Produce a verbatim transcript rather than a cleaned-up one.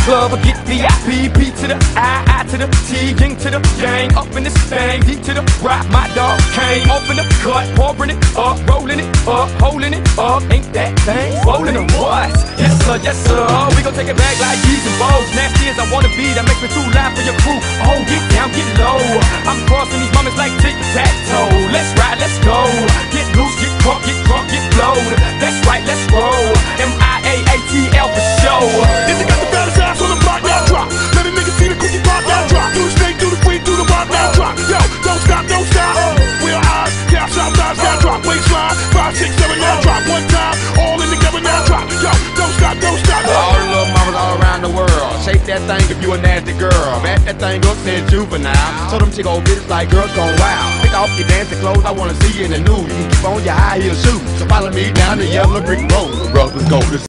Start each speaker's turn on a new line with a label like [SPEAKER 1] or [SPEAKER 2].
[SPEAKER 1] club, I get V I P, P to the I, I to the T, Ying to the gang, up in this thing, D to the rock, my dog came off in the cut, pouring it up, rolling it up, holding it up, ain't that thing swollen or what? Yes sir, yes sir, we gon' take it back like these and bows, nasty as I wanna be, that makes me too loud for your crew, oh get down, get low, I'm crossing these moments like tic-tac-toe, let's ride, let's go, get loose, get drunk, get drunk, get blowed, that's right, let's roll, M I A A T L for show.
[SPEAKER 2] If they got the baddest ass on the block, now drop. Let a nigga see the cookie pop, now drop. Do the snake, do the queen, do the rock, now drop. Yo, don't stop, don't stop. Wheel eyes, down south sides, now drop. Waistline, five, six, seven, now drop. One time, all in together, now drop. Yo, don't stop, don't stop.
[SPEAKER 3] All the little mamas all around the world, shake that thing if you a nasty girl. Back that thing up, said juvenile. Told them chick old bitches like girls gone wild. Take off your dancing clothes, I wanna see you in the nude. You can keep on your high heel shoes. So follow me down the yellow brick road. Brothers go to